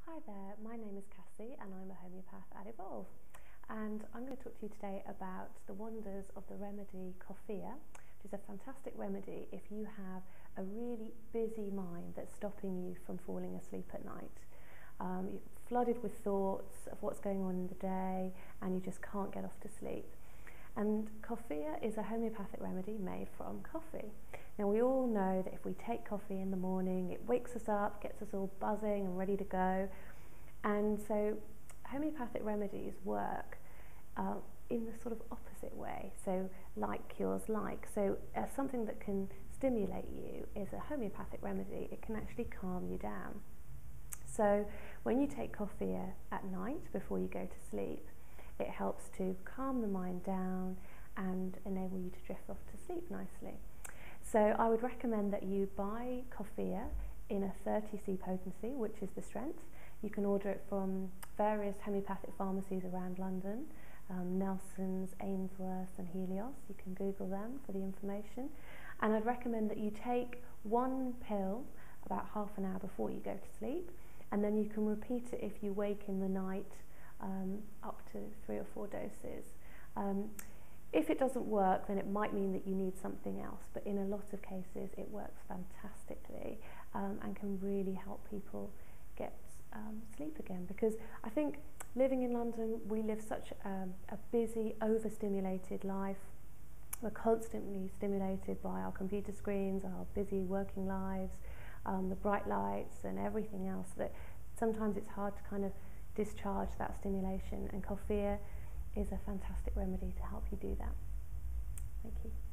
Hi there, my name is Cassie and I'm a homeopath at Evolve, and I'm going to talk to you today about the wonders of the remedy Coffea, which is a fantastic remedy if you have a really busy mind that's stopping you from falling asleep at night. You're flooded with thoughts of what's going on in the day and you just can't get off to sleep. And Coffea is a homeopathic remedy made from coffee. Now we all know that if we take coffee in the morning, it wakes us up, gets us all buzzing and ready to go. And so homeopathic remedies work in the sort of opposite way. So like cures like. So something that can stimulate you is a homeopathic remedy. It can actually calm you down. So when you take Coffea at night before you go to sleep, it helps to calm the mind down and enable you to drift off to sleep nicely. So I would recommend that you buy Coffea in a 30C potency, which is the strength. You can order it from various homeopathic pharmacies around London, Nelson's, Ainsworth and Helios. You can Google them for the information. And I'd recommend that you take one pill about half an hour before you go to sleep, and then you can repeat it if you wake in the night, up to 3 or 4 doses. If it doesn't work, then it might mean that you need something else, but in a lot of cases it works fantastically and can really help people get sleep again, because I think living in London, we live such a busy, overstimulated life. We're constantly stimulated by our computer screens, our busy working lives, the bright lights and everything else, that sometimes it's hard to kind of discharge that stimulation, and Coffea is a fantastic remedy to help you do that. Thank you.